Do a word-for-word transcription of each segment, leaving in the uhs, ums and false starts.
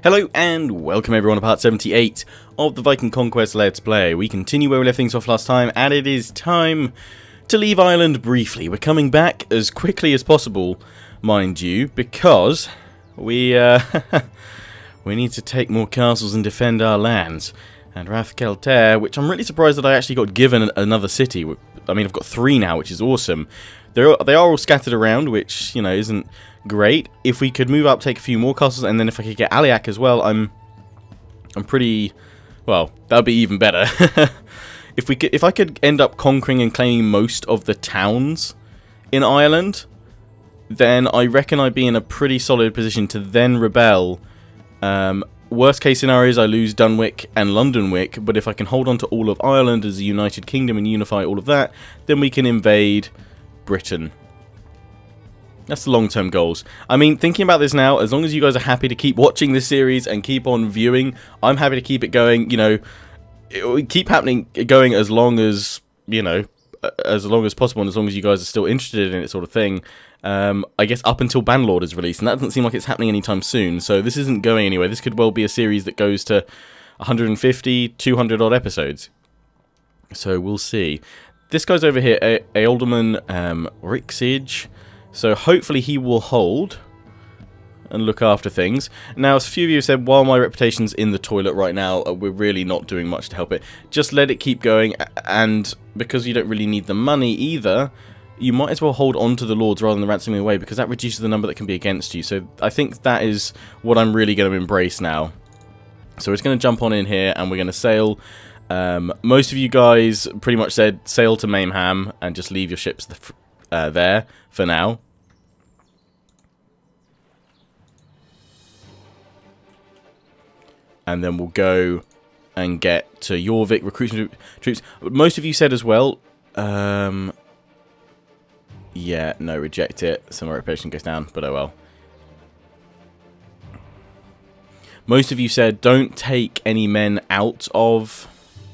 Hello and welcome everyone to part seventy-eight of the Viking Conquest Let's Play. We continue where we left things off last time, and it is time to leave Ireland briefly. We're coming back as quickly as possible, mind you, because we uh, we need to take more castles and defend our lands. And Rathkelter, which I'm really surprised that I actually got given another city. I mean, I've got three now, which is awesome. They're, they are all scattered around, which, you know, isn't great. If we could move up, take a few more castles, and then if I could get Aliak as well, I'm I'm pretty... well, that would be even better. if we could, if I could end up conquering and claiming most of the towns in Ireland, then I reckon I'd be in a pretty solid position to then rebel. Um, worst case scenario is I lose Dunwich and Londonwick, but if I can hold on to all of Ireland as a united kingdom and unify all of that, then we can invade Britain. That's the long-term goals. I mean, thinking about this now, as long as you guys are happy to keep watching this series and keep on viewing, I'm happy to keep it going. You know, it will keep happening, going as long as, you know, as long as possible, and as long as you guys are still interested in it, sort of thing. Um, I guess up until Bannerlord is released, and that doesn't seem like it's happening anytime soon. So this isn't going anywhere. This could well be a series that goes to one hundred fifty, two hundred odd episodes. So we'll see. This guy's over here, Ealdorman um, Rixige. So hopefully he will hold and look after things. Now, as a few of you said, while my reputation's in the toilet right now, we're really not doing much to help it. Just let it keep going, and because you don't really need the money either, you might as well hold on to the lords rather than ransoming away, because that reduces the number that can be against you. So I think that is what I'm really going to embrace now. So we're just going to jump on in here, and we're going to sail. Um, most of you guys pretty much said sail to Mayham and just leave your ships uh, there for now. And then we'll go and get to Jorvik, recruiting troops. Most of you said as well, um, yeah, no, reject it. So my reputation goes down, but oh well. Most of you said don't take any men out of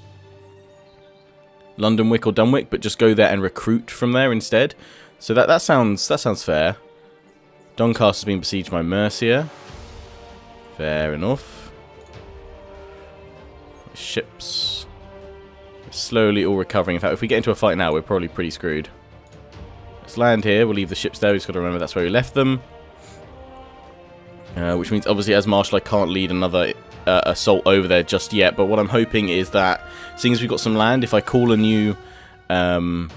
Londonwick or Dunwich, but just go there and recruit from there instead. So that that sounds that sounds fair. Doncaster's been besieged by Mercia. Fair enough. Ships slowly all recovering. In fact, if we get into a fight now, we're probably pretty screwed. Let's land here. We'll leave the ships there. We've just got to remember that's where we left them. Uh, which means, obviously, as Marshal, I can't lead another uh, assault over there just yet. But what I'm hoping is that, seeing as we've got some land, if I call a new... Um,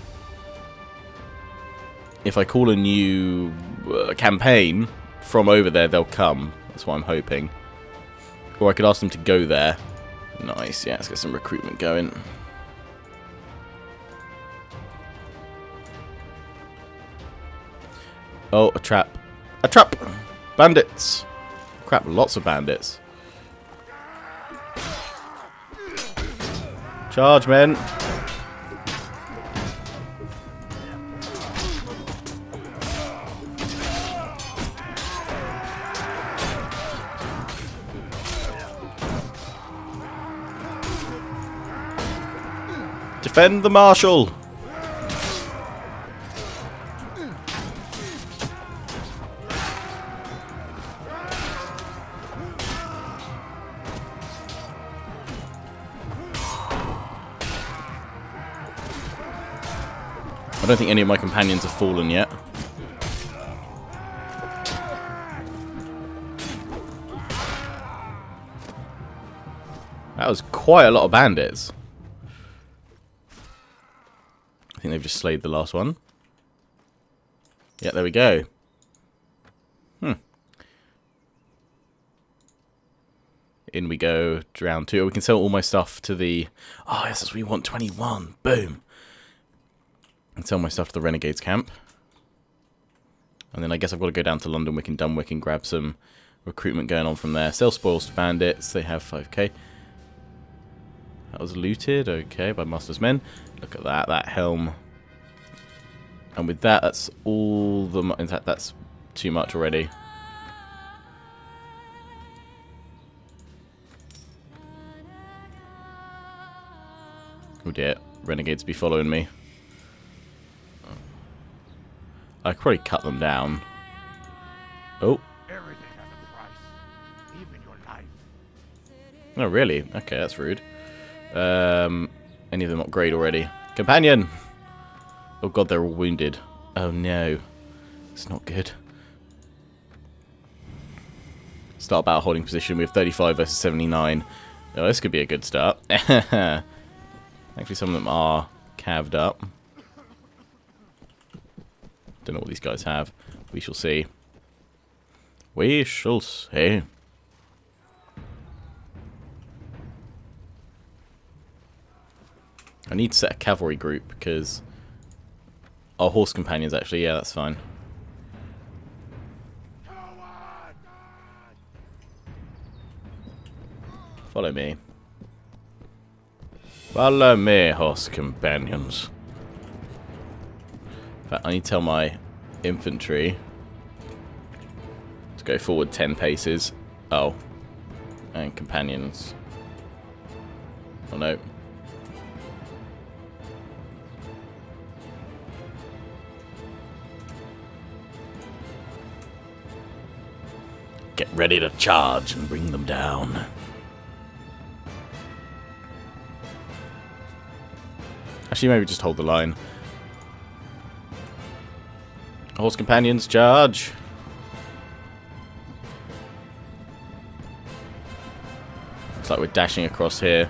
if I call a new uh, campaign from over there, they'll come. That's what I'm hoping. Or I could ask them to go there. Nice, yeah, let's get some recruitment going. Oh, a trap. A trap! Bandits! Crap, lots of bandits. Charge, men! Defend the Marshal! I don't think any of my companions have fallen yet. That was quite a lot of bandits. I think they've just slayed the last one. Yeah, there we go. Hmm. In we go to round two. We can sell all my stuff to the... oh, yes, that's what we want. twenty-one. Boom. And sell my stuff to the Renegades camp. And then I guess I've got to go down to Londonwick and Dunwich and grab some recruitment going on from there. Sell spoils to bandits. They have five K. That was looted, okay, by Master's men. Look at that, that helm. And with that, that's all the... in fact, that's too much already. Oh dear, Renegades be following me. I could probably cut them down. Oh. Everything has a price, even your life. Oh, really? Okay, that's rude. Um, any of them upgrade already? Companion! Oh god, they're all wounded. Oh no. It's not good. Start battle holding position. We have thirty-five versus seventy-nine. Oh, this could be a good start. Actually, some of them are calved up. Don't know what these guys have. We shall see. We shall see. I need to set a cavalry group because our horse companions actually, yeah, that's fine. Follow me. Follow me, horse companions. In fact, I need to tell my infantry to go forward ten paces. Oh. And companions. Oh no. Get ready to charge and bring them down. Actually, maybe just hold the line. Horse companions, charge! Looks like we're dashing across here.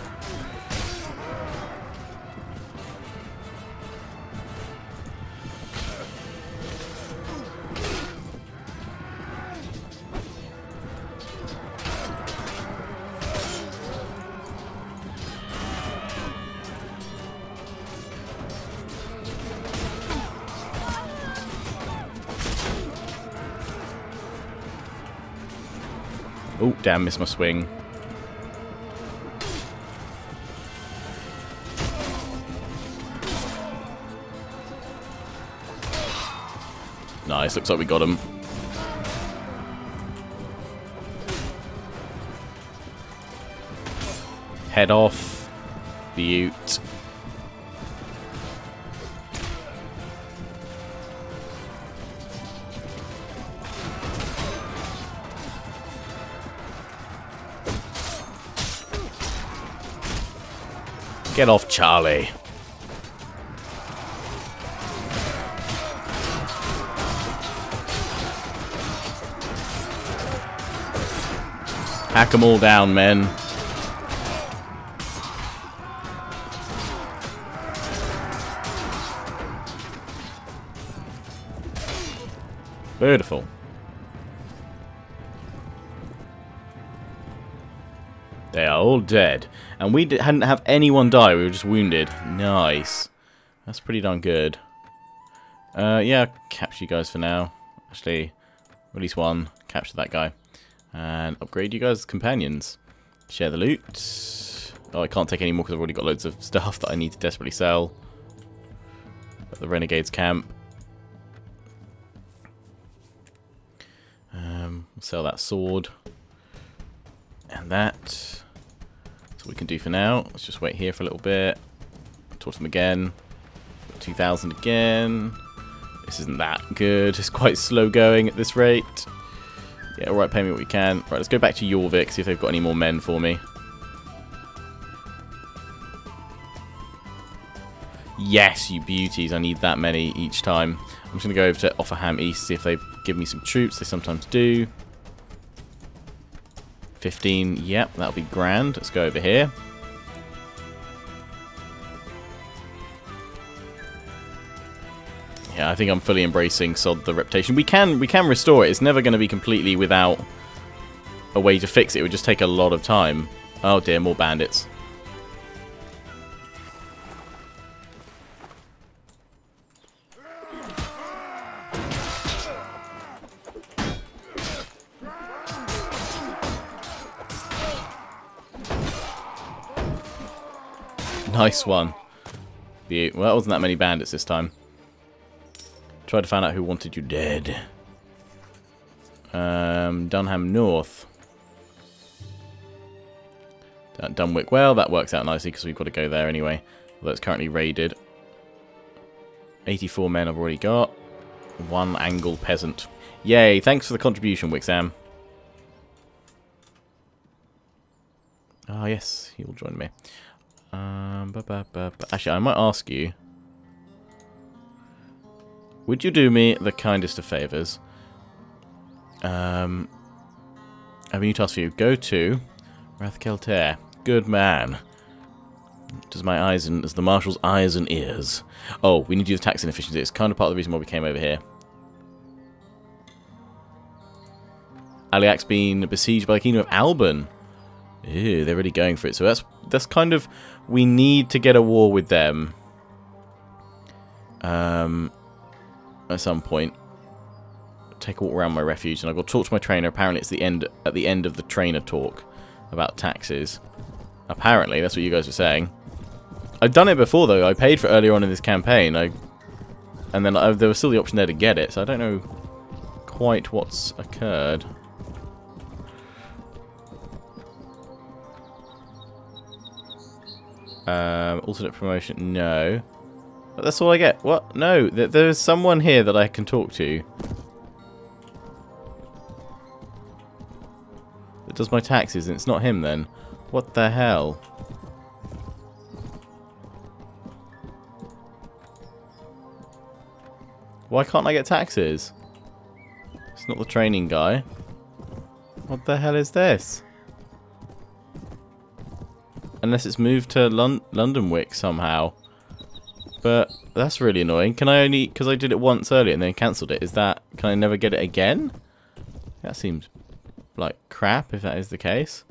Oh, damn, missed my swing. Nice, looks like we got him. Head off. Butte. Get off, Charlie. Hack them all down, men. Beautiful. They are all dead. And we hadn't have anyone die, we were just wounded. Nice. That's pretty darn good. Uh, yeah, I'll capture you guys for now. Actually, release one, capture that guy. And upgrade you guys as companions. Share the loot. Oh, I can't take any more because I've already got loads of stuff that I need to desperately sell. At the Renegades camp. Um, we'll sell that sword. And that. That's what we can do for now. Let's just wait here for a little bit. Talk to them again. two thousand again. This isn't that good. It's quite slow going at this rate. Yeah, alright, pay me what you can. Right, let's go back to Jorvik, see if they've got any more men for me. Yes, you beauties. I need that many each time. I'm just going to go over to Offerham East, see if they've given me some troops. They sometimes do. fifteen, yep, that'll be grand. Let's go over here. Yeah, I think I'm fully embracing Sod the reputation. We can we can restore it. It's never going to be completely without a way to fix it. It would just take a lot of time. Oh dear, more bandits. Nice one. Well, that wasn't that many bandits this time. Tried to find out who wanted you dead. Um, Dunham North. Dun Dunwick. Well, that works out nicely because we've got to go there anyway. Although it's currently raided. eighty-four men I've already got. One Angle peasant. Yay, thanks for the contribution, Wixam. yes, he will join me. Um, ba -ba -ba -ba. Actually, I might ask you. Would you do me the kindest of favours? Um, I have a new task for you. Go to Rathkelter. Good man. Does my eyes and as the marshal's eyes and ears. Oh, we need to do the tax inefficiency. It's kind of part of the reason why we came over here. Aliak's been besieged by the Kingdom of Alban. Ew, they're really going for it. So that's that's kind of we need to get a war with them. Um, at some point. Take a walk around my refuge, and I've got to talk to my trainer. Apparently, it's the end at the end of the trainer talk about taxes. Apparently, that's what you guys were saying. I've done it before, though. I paid for it earlier on in this campaign. I, and then I, there was still the option there to get it, so I don't know quite what's occurred. Um, alternate promotion, no. But that's all I get. What? No, there, there's someone here that I can talk to. That does my taxes, and it's not him then. What the hell? Why can't I get taxes? It's not the training guy. What the hell is this? Unless it's moved to Lon Londonwick somehow. But that's really annoying. Can I only... Because I did it once earlier and then cancelled it. Is that... Can I never get it again? That seems like crap if that is the case.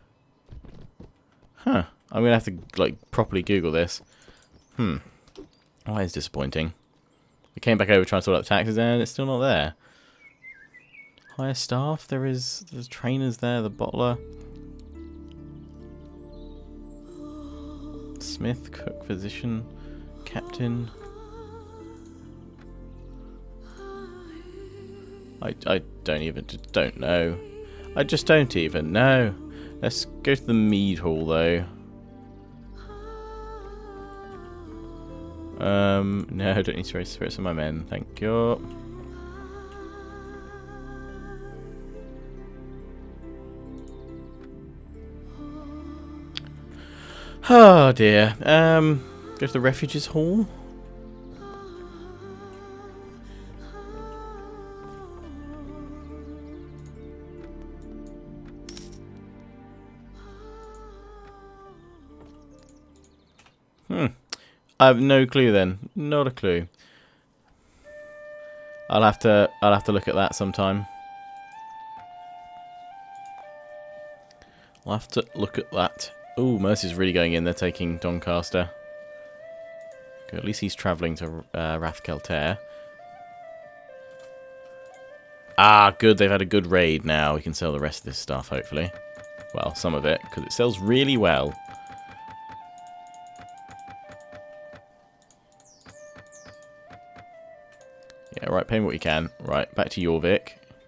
Huh. I'm going to have to like properly Google this. Hmm. Oh, that is disappointing. We came back over trying to sort out the taxes and it's still not there. Higher staff? There is... There's trainers there. The bottler. Smith, cook, physician, captain. I, I don't even don't know. I just don't even know. Let's go to the mead hall though. Um, no, I don't need to raise spirits of my men. Thank you. Oh dear. Um, go to the refuges hall. Hmm. I have no clue then. Not a clue. I'll have to. I'll have to look at that sometime. I'll have to look at that. Ooh, Mercy's really going in. They're taking Doncaster. Good, at least he's travelling to uh, Rathkelter. Ah, good. They've had a good raid now. We can sell the rest of this stuff, hopefully. Well, some of it, because it sells really well. Yeah, right, pay me what you can. Right, back to Jorvik.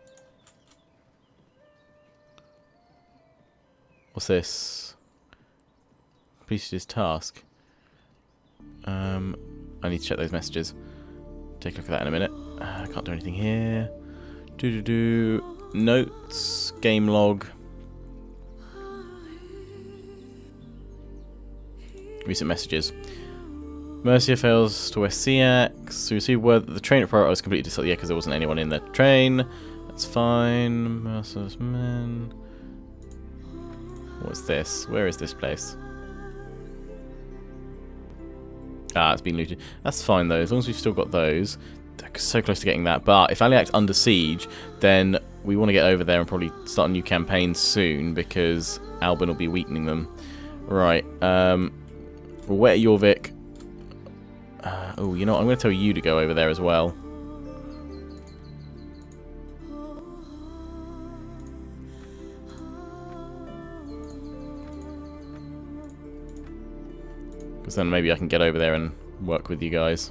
What's this? Completed his task. Um, I need to check those messages. Take a look at that in a minute. Uh, I can't do anything here. Do do do. Notes. Game log. Recent messages. Mercia fails to West C X. We received word that the train at Priority was completely disabled. Yeah, because there wasn't anyone in the train. That's fine. Mercer's men. What's this? Where is this place? Ah, it's been looted. That's fine though, as long as we've still got those. They're so close to getting that. But if Aliak's under siege, then we want to get over there and probably start a new campaign soon because Alban will be weakening them. Right. Um, we'll wet Jorvik. Uh, oh, you know what? I'm going to tell you to go over there as well. Because then maybe I can get over there and work with you guys.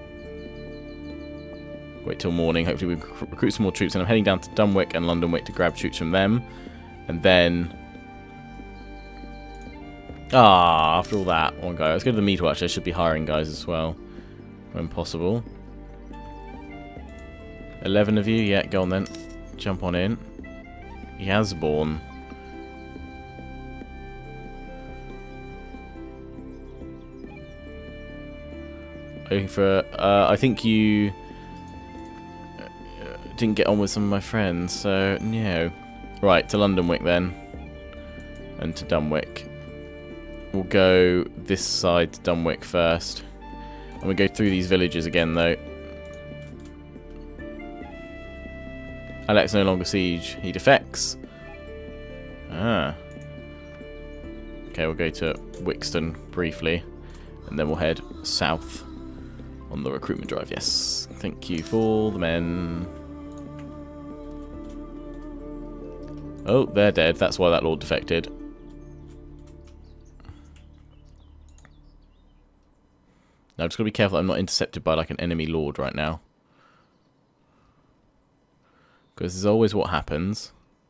Wait till morning. Hopefully we can recruit some more troops. And I'm heading down to Dunwick and Londonwick to grab troops from them. And then... Ah, after all that, one guy. Let's go to the meat watch. I should be hiring guys as well. When possible. Eleven of you? Yeah, go on then. Jump on in. Yasborn. Waiting for... Uh, I think you... didn't get on with some of my friends, so no. Right, to Londonwick then. And to Dunwick. We'll go this side to Dunwick first. And we'll go through these villages again, though. Alex no longer siege. He defects. Ah. Okay, we'll go to Wixton briefly. And then we'll head south on the recruitment drive. Yes. Thank you for the men. Oh, they're dead. That's why that lord defected. Now, I've just got to be careful that I'm not intercepted by like an enemy lord right now. Because this is always what happens.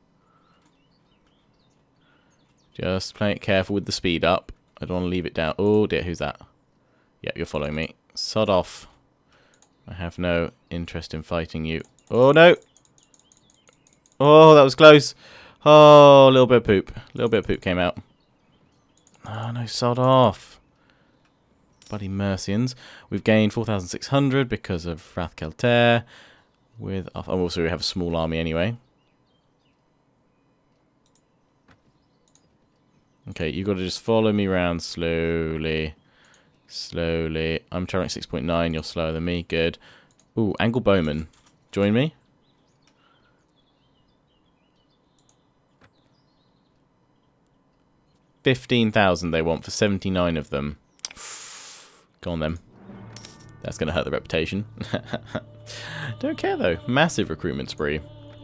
Just playing it careful with the speed up. I don't want to leave it down. Oh dear, who's that? Yeah, you're following me. Sod off. I have no interest in fighting you. Oh no! Oh, that was close. Oh, a little bit of poop. A little bit of poop came out. Oh no, sod off. Bloody Mercians. We've gained four thousand six hundred because of Rathkelter. With, oh, also we have a small army anyway. Okay, you've got to just follow me around slowly. Slowly. I'm traveling six point nine, you're slower than me. Good. Ooh, Angle Bowman. Join me. fifteen thousand they want for seventy-nine of them. Go on then. That's going to hurt the reputation. Don't care though. Massive recruitment spree.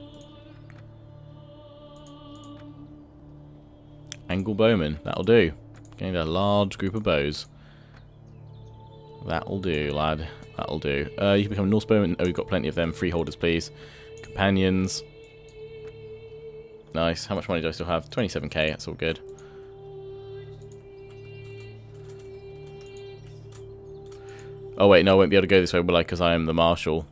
Angle Bowman. That'll do. Gained a large group of bows. That'll do, lad. That'll do. Uh, you can become Norse Bowman. Oh, we've got plenty of them. Freeholders, please. Companions. Nice. How much money do I still have? twenty-seven K. That's all good. Oh wait, no, I won't be able to go this way, will I? Because I am the marshal.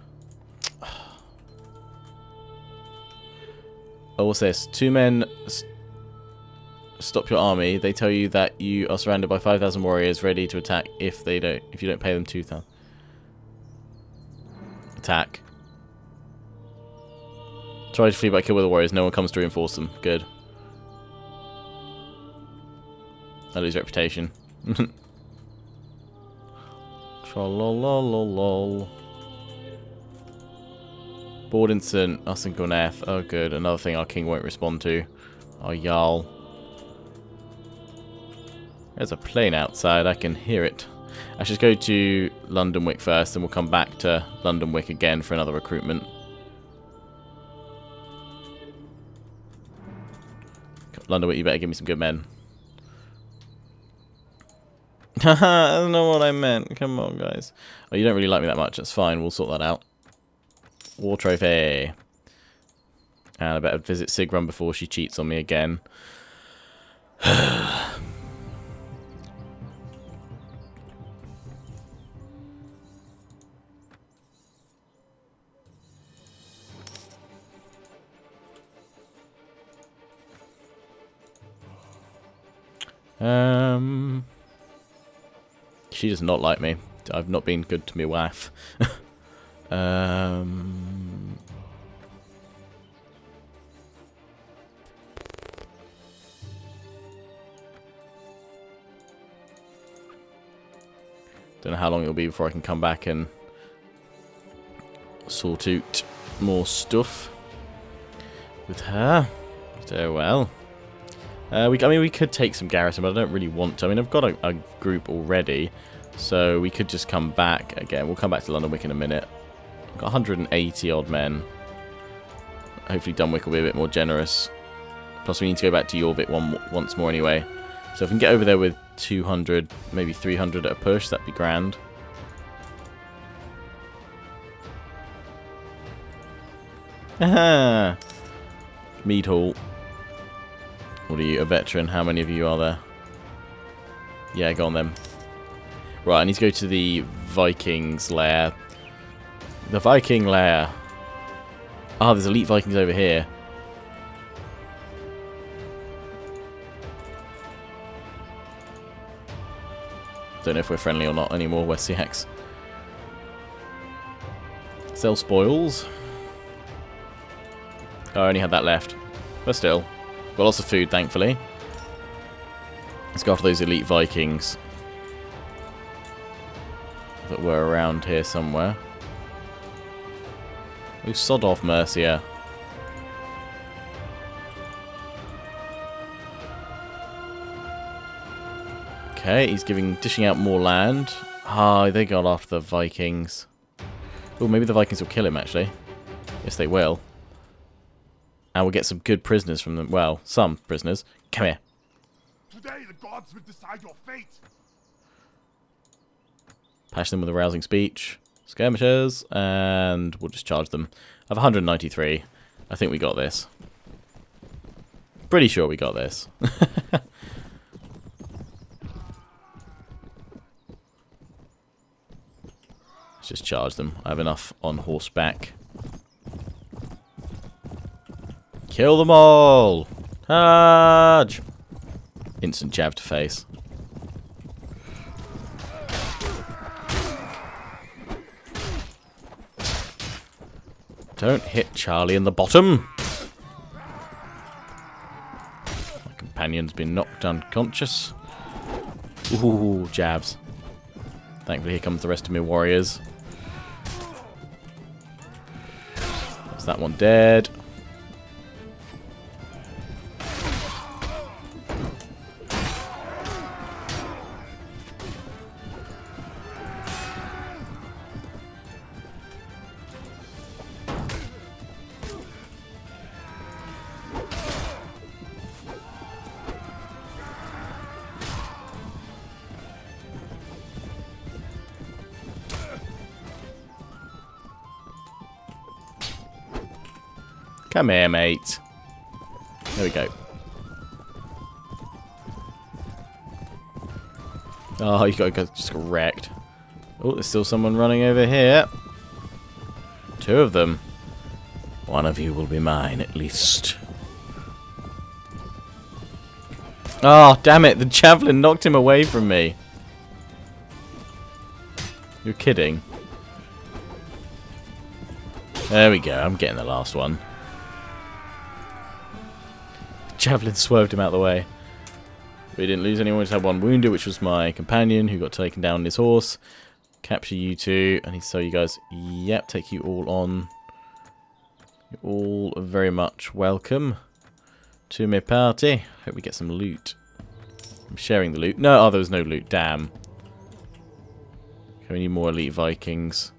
Oh, what's this? Two men st stop your army. They tell you that you are surrounded by five thousand warriors ready to attack if they don't. If you don't pay them two thousand. Attack. Try to flee by kill with the warriors. No one comes to reinforce them. Good. I lose reputation. Tra-la-la-la-lol. Bordenson, us and Gwyneth. Oh good, another thing our king won't respond to. Our Jarl. There's a plane outside, I can hear it. I should go to Londonwick first, and we'll come back to Londonwick again for another recruitment. Londonwick, you better give me some good men. Haha, that's not what I meant. Come on, guys. Oh, you don't really like me that much. That's fine. We'll sort that out. War trophy. And I better visit Sigrun before she cheats on me again. um... She does not like me. I've not been good to my wife. um, don't know how long it'll be before I can come back and sort out more stuff with her. So well. Uh, we, I mean, we could take some garrison, but I don't really want to. I mean, I've got a, a group already, so we could just come back again. We'll come back to Londonwick in a minute. We've got one hundred eighty odd men. Hopefully Dunwick will be a bit more generous. Plus, we need to go back to Jorvik one, once more anyway. So if we can get over there with two hundred, maybe three hundred at a push, that'd be grand. Aha! Mead Hall. What are you, a veteran? How many of you are there? Yeah, go on then. Right, I need to go to the Vikings lair. The Viking lair. Ah, oh, there's elite Vikings over here. Don't know if we're friendly or not anymore, West C X. Sell spoils. Oh, I only had that left. But still. Got lots of food, thankfully. Let's go after those elite Vikings that were around here somewhere. We sod off Mercia. Okay, he's giving, dishing out more land. Ah, they got after the Vikings. Oh, maybe the Vikings will kill him, actually. Yes, they will. And we'll get some good prisoners from them. Well, some prisoners. Come here. Today the gods will decide your fate. Passion them with a rousing speech. Skirmishers. And we'll just charge them. I have one hundred ninety-three. I think we got this. Pretty sure we got this. Let's just charge them. I have enough on horseback. Kill them all! Charge! Instant jab to face. Don't hit Charlie in the bottom! My companion's been knocked unconscious. Ooh, jabs. Thankfully, here comes the rest of my warriors. That's that one dead. Come here, mate. There we go. Oh, you got just got wrecked. Oh, there's still someone running over here. Two of them. One of you will be mine, at least. Oh, damn it. The javelin knocked him away from me. You're kidding. There we go. I'm getting the last one. Javelin swerved him out of the way. We didn't lose anyone. We just had one wounded, which was my companion, who got taken down on his horse. Capture you two. I need to tell you guys, yep, take you all on. You're all very much welcome to my party. Hope we get some loot. I'm sharing the loot. No, oh, there was no loot. Damn. Okay, we need more elite Vikings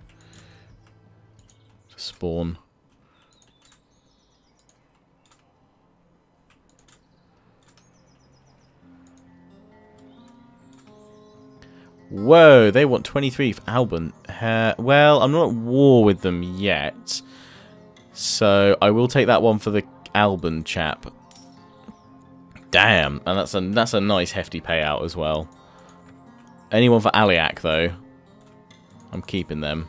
to spawn. Whoa, they want twenty-three for Alban. Uh, well, I'm not at war with them yet. So, I will take that one for the Alban chap. Damn, and that's a, that's a nice hefty payout as well. Anyone for Aliak, though? I'm keeping them.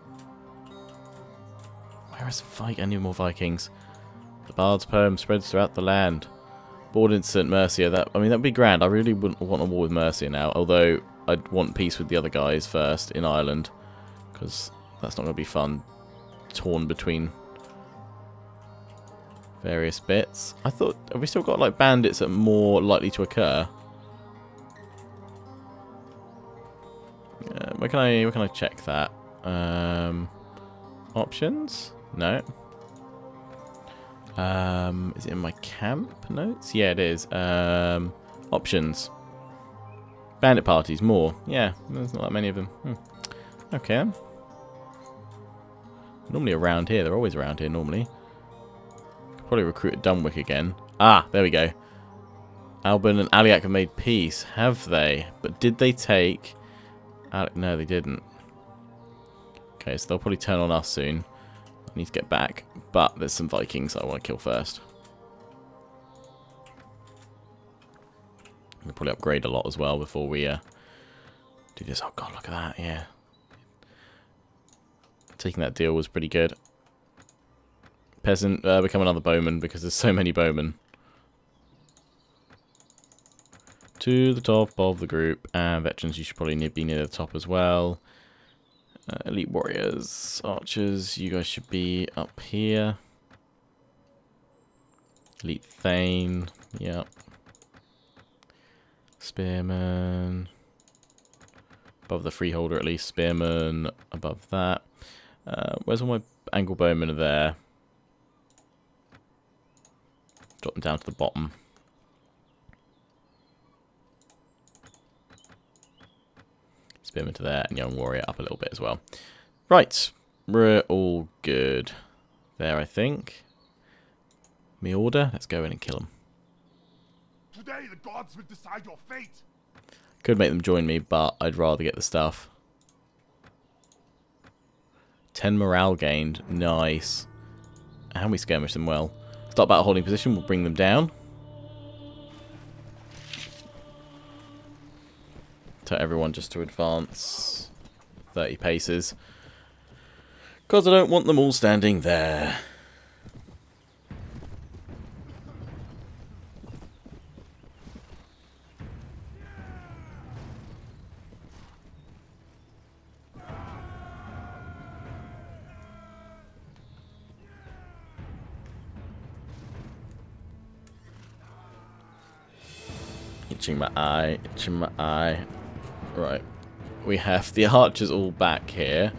Where is the fight? I need more Vikings. The Bard's poem spreads throughout the land. Board instant Mercia. That I mean, that'd be grand. I really wouldn't want a war with Mercia now, although I'd want peace with the other guys first in Ireland, because that's not going to be fun. Torn between various bits. I thought, have we still got like bandits that are more likely to occur? Uh, where can I where can I check that? Um, options? No. Um, is it in my camp notes? Yeah, it is. Um, options. Bandit parties, more. Yeah, there's not that many of them. Hmm. Okay. Then. Normally around here. They're always around here, normally. Could probably recruit at Dunwick again. Ah, there we go. Alban and Aliak have made peace, have they? But did they take... Al no, they didn't. Okay, so they'll probably turn on us soon. I need to get back. But there's some Vikings I want to kill first. We'll probably upgrade a lot as well before we uh, do this. Oh god, look at that, yeah. Taking that deal was pretty good. Peasant, uh, become another bowman because there's so many bowmen. to the top of the group. And veterans, you should probably be near the top as well. Uh, elite warriors, archers, you guys should be up here. Elite Thane, yep. Spearman. Above the Freeholder at least. Spearman above that. Uh, where's all my angle bowmen are there? Drop them down to the bottom. Spearman to there, and Young Warrior up a little bit as well. Right, we're all good there, I think. Me order, let's go in and kill them. Today the gods will decide your fate. Could make them join me, but I'd rather get the stuff. ten morale gained, nice. And we skirmish them well. Start battle holding position, we'll bring them down. Tell everyone just to advance thirty paces. Because I don't want them all standing there. Itching my eye, itching my eye. Right. We have the archers all back here.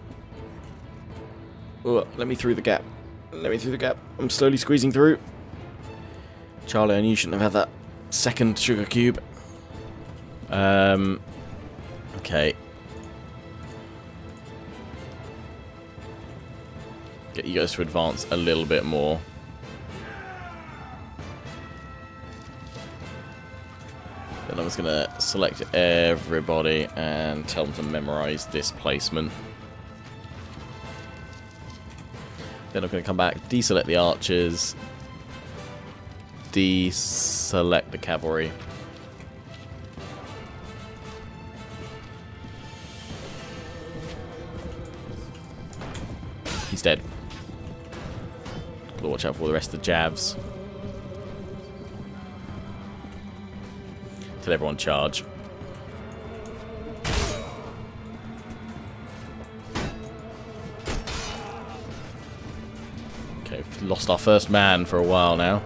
Oh, let me through the gap. Let me through the gap. I'm slowly squeezing through. Charlie, I knew you shouldn't have had that second sugar cube. Um. Okay. Get you guys to advance a little bit more. Then I'm just going to select everybody and tell them to memorize this placement. Then I'm going to come back, deselect the archers, deselect the cavalry. He's dead. Gotta watch out for the rest of the javs. Till everyone charge. Okay, we've lost our first man for a while now.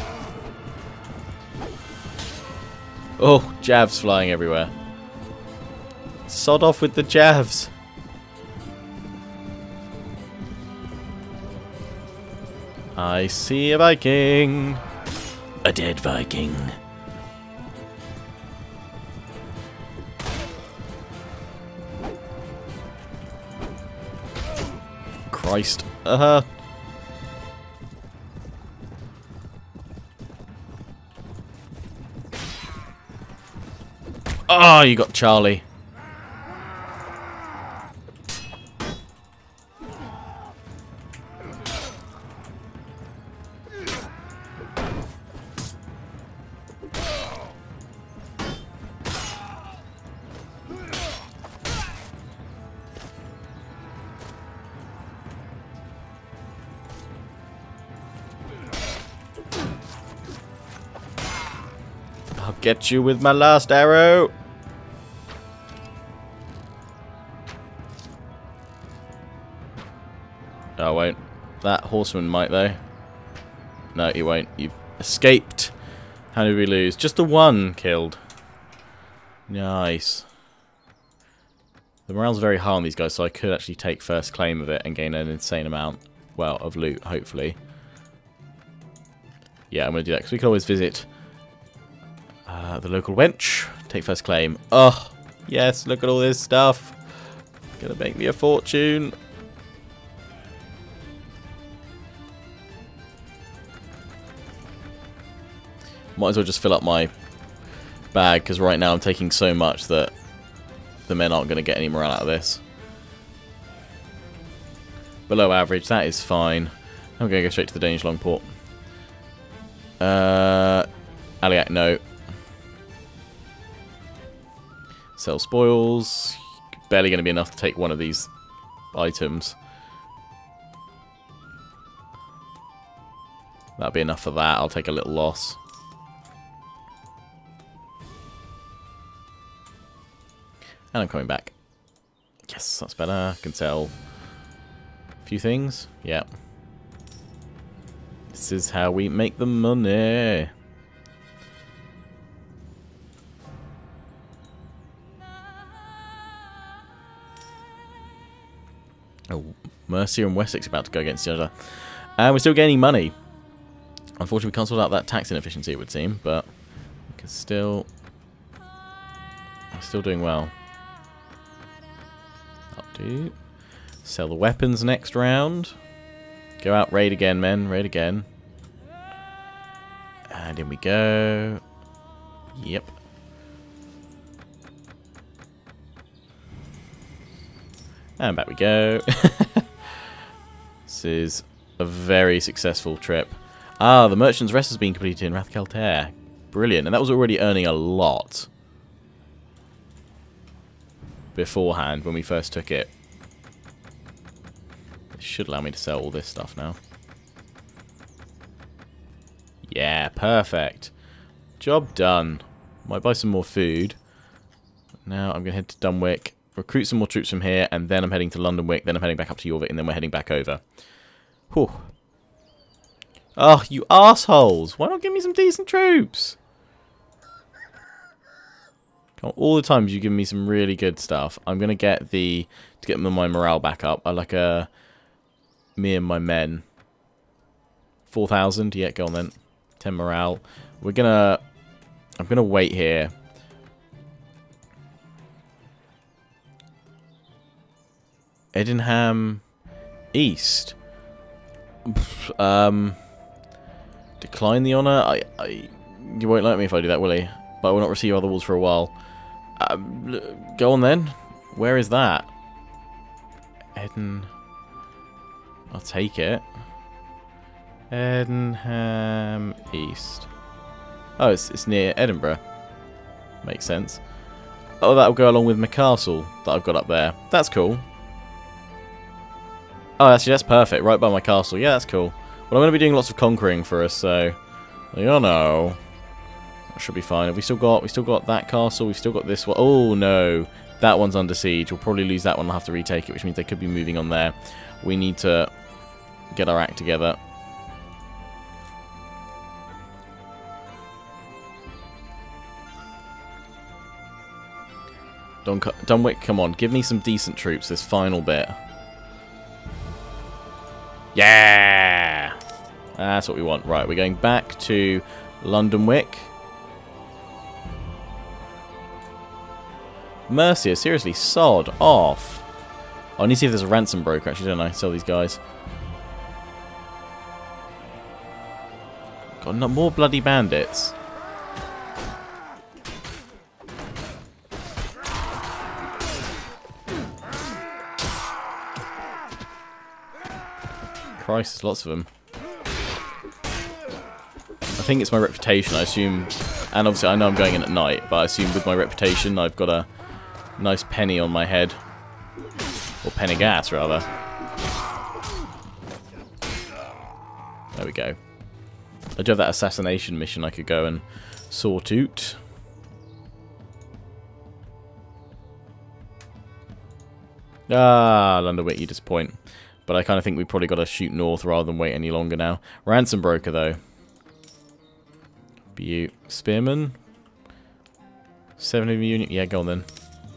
Oh, javs flying everywhere. Sod off with the javs. I see a Viking. A dead Viking. Christ. Uh-huh. Oh, you got Charlie. I'll get you with my last arrow. No, I won't. That horseman might, though. No, he won't. You've escaped. How did we lose? Just the one killed. Nice. The morale's very high on these guys, so I could actually take first claim of it and gain an insane amount, well, of loot, hopefully. Yeah, I'm going to do that, because we can always visit uh, the local wench. Take first claim. Oh, yes, look at all this stuff. Gonna make me a fortune. Might as well just fill up my bag, because right now I'm taking so much that the men aren't going to get any morale out of this. Below average, that is fine. I'm going to go straight to the Danish Longport. Uh, Aliak, no. Sell spoils. Barely going to be enough to take one of these items. That'll be enough for that. I'll take a little loss. And I'm coming back. Yes, that's better. I can sell a few things. Yeah. This is how we make the money. Oh, Mercia and Wessex about to go against each other. And we're still gaining money. Unfortunately, we can't sort out that tax inefficiency, it would seem, but we can still... We're still doing well. Updo. Sell the weapons next round. Go out, raid again, men. Raid again. And in we go. Yep. And back we go. This is a very successful trip. Ah, the Merchant's Rest has been completed in Rath Keltair. Brilliant. And that was already earning a lot beforehand when we first took it. This should allow me to sell all this stuff now. Yeah, perfect. Job done. Might buy some more food. Now I'm going to head to Dunwich, recruit some more troops from here, and then I'm heading to Londonwick, then I'm heading back up to Jorvik, and then we're heading back over. Whew. Oh, you assholes! Why not give me some decent troops? All the times you give me some really good stuff. I'm going to get the... to get my morale back up. I like a... me and my men. four thousand? Yeah, go on then. ten morale. We're going to... I'm going to wait here. Edinham East. um... Decline the honour? I, I... You won't like me if I do that, will he? But I will not receive other walls for a while. Um, go on then. Where is that? Eden. I'll take it. Edinham East. Oh, it's, it's near Edinburgh. Makes sense. Oh, that'll go along with my castle that I've got up there. That's cool. Oh, actually, that's perfect. Right by my castle. Yeah, that's cool. Well, I'm going to be doing lots of conquering for us, so... You know... Should be fine. Have we still got we still got that castle? We've still got this one. Oh no, that one's under siege. We'll probably lose that one. I'll have to retake it, which means they could be moving on there. We need to get our act together. Dun Dunwich, come on, give me some decent troops. This final bit. Yeah, that's what we want. Right, we're going back to Londonwick. Mercia, seriously, sod off. Oh, I need to see if there's a ransom broker, actually, don't I? Sell these guys. Got no more bloody bandits. Christ, there's lots of them. I think it's my reputation, I assume. And obviously, I know I'm going in at night, but I assume with my reputation, I've got a nice penny on my head. Or penny gas, rather. There we go. I do have that assassination mission I could go and sort out. Ah, Londonwick, you disappoint. But I kind of think we've probably got to shoot north rather than wait any longer now. Ransom broker, though. Butte. Spearman. Seven of unit. Yeah, go on then.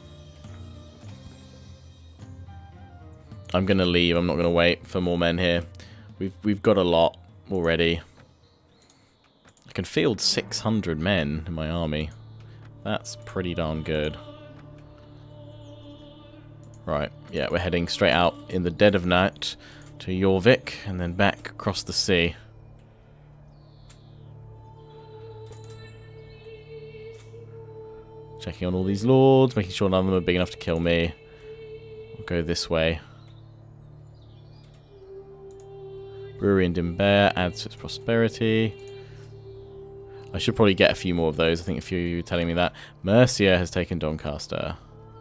I'm gonna leave. I'm not gonna wait for more men here. We've we've got a lot already. I can field six hundred men in my army. That's pretty darn good. Right. Yeah, we're heading straight out in the dead of night to Jorvik and then back across the sea. Checking on all these lords, making sure none of them are big enough to kill me. We'll go this way. Brewery in Dimbear adds to its prosperity. I should probably get a few more of those. I think a few of you were telling me that. Mercia has taken Doncaster.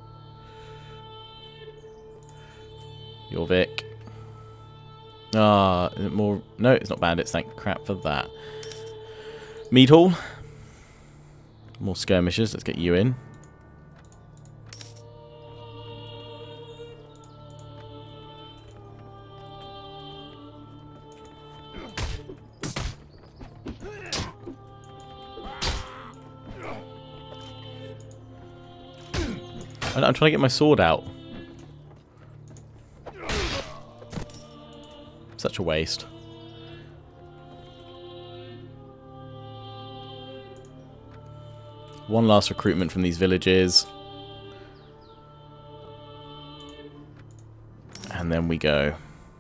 Jorvik. Ah, is it more? No, it's not bandits. Thank crap for that. Meadhall. More skirmishers. Let's get you in. I'm trying to get my sword out. Such a waste. One last recruitment from these villages. And then we go.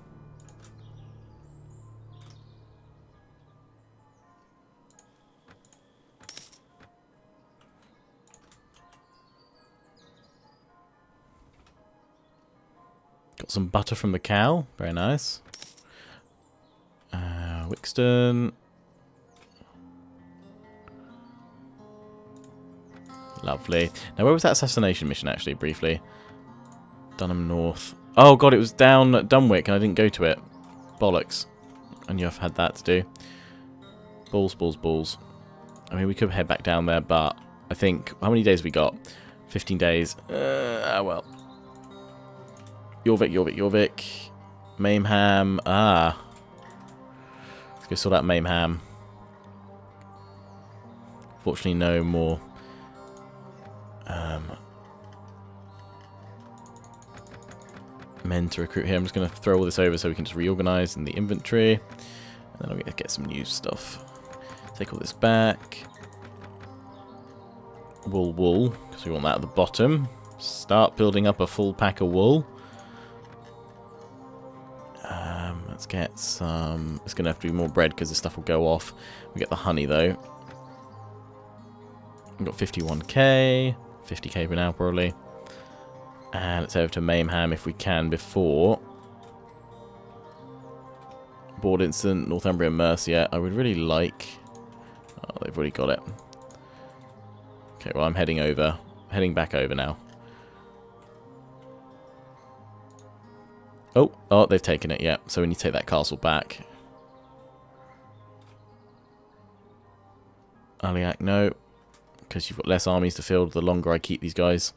Got some butter from the cow. Very nice. Uh, Wixton. Lovely. Now, where was that assassination mission, actually, briefly? Dunham North. Oh, God, it was down at Dunwick, and I didn't go to it. Bollocks. I knew I've had that to do. Balls, balls, balls. I mean, we could head back down there, but I think... How many days we got? fifteen days. Uh, ah, well. Jorvik, Jorvik, Jorvik. Mameham. Ah. Let's go sort out Mameham. Fortunately, no more... Um, men to recruit here. I'm just going to throw all this over so we can just reorganize in the inventory. And then I'll get, get some new stuff. Take all this back. Wool, wool, because we want that at the bottom. Start building up a full pack of wool. Um, let's get some... It's going to have to be more bread because this stuff will go off. We get the honey, though. We've got fifty-one K. fifty K for now, probably. And let's head over to Mameham if we can before. Board Incident, Northumbria, Mercia. I would really like... Oh, they've already got it. Okay, well, I'm heading over. Heading back over now. Oh, oh, they've taken it, yeah. So we need to take that castle back. Aliak, no. Because you've got less armies to field the longer I keep these guys.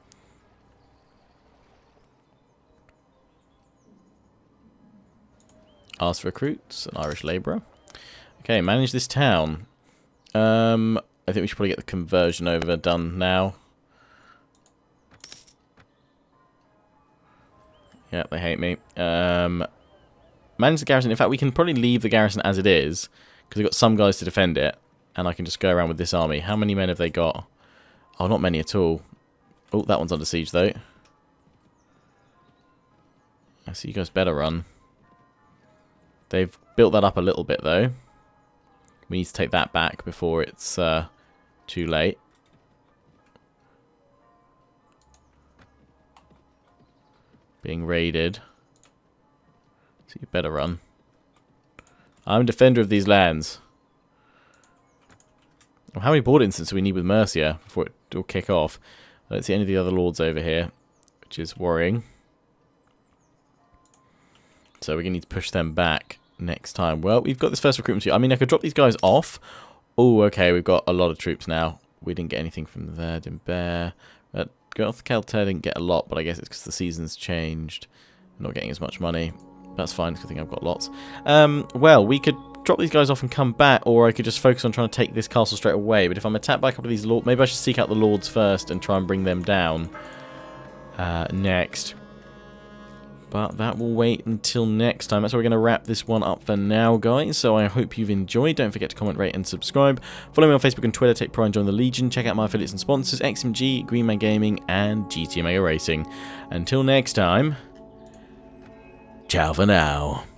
Ask for recruits, an Irish labourer. Okay, manage this town. Um, I think we should probably get the conversion over done now. Yeah, they hate me. Um, manage the garrison. In fact, we can probably leave the garrison as it is, because we've got some guys to defend it. And I can just go around with this army. How many men have they got? Oh, not many at all. Oh, that one's under siege, though. I see you guys better run. They've built that up a little bit, though. We need to take that back before it's uh, too late. Being raided. So you better run. I'm a defender of these lands. How many board instances do we need with Mercia before it will kick off? I don't see any of the other lords over here, which is worrying. So we're going to need to push them back next time. Well, we've got this first recruitment. I mean, I could drop these guys off. Oh, okay, we've got a lot of troops now. We didn't get anything from there. Didn't bear. Uh, Going off the Kelter didn't get a lot, but I guess it's because the season's changed. I'm not getting as much money. That's fine, because I think I've got lots. Um, well, we could drop these guys off and come back, or I could just focus on trying to take this castle straight away. But if I'm attacked by a couple of these lords, maybe I should seek out the lords first and try and bring them down uh, next. But that will wait until next time. That's where we're going to wrap this one up for now, guys. So I hope you've enjoyed. Don't forget to comment, rate, and subscribe. Follow me on Facebook and Twitter. Take pride and join the Legion. Check out my affiliates and sponsors, X M G, Greenman Gaming, and G T A Mega Racing. Until next time, ciao for now.